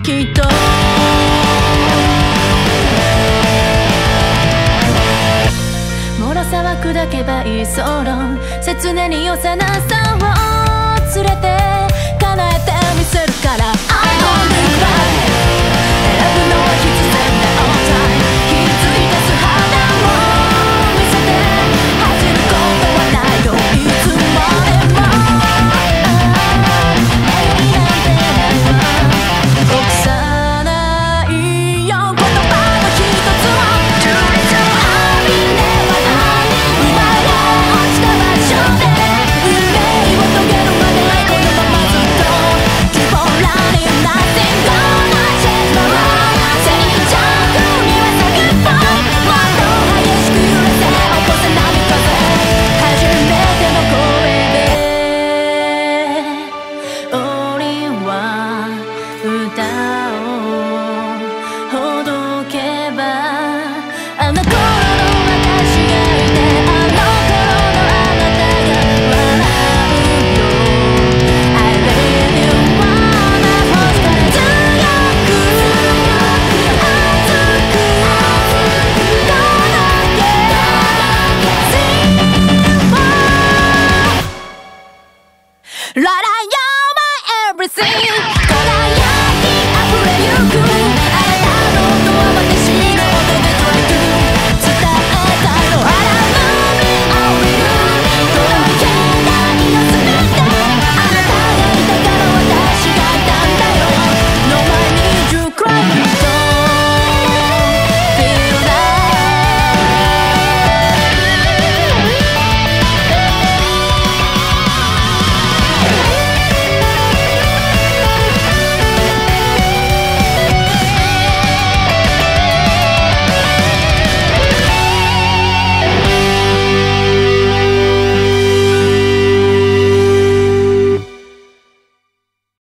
きっと脆さは砕けばいいソロ切ねに幼さを連れて叶えてみせるから I don't look back 選ぶのは必然だ all time 気づいた素肌を見せて恥じることはないよいつまでも臆さないよ言葉の一つを To little heart ではない生まれ落ちた場所で運命を遂げるまでこのままずっと Keep on running nothing gonna change my life 成長には先っぽもっと激しく揺らせ起こせ波風初めての声で俺は歌をほどけばあの頃の私がいてあの頃のあなたが笑うよ I really wanna hold から強く熱く届け Sing for Rara you're my everything 輝き溢れゆく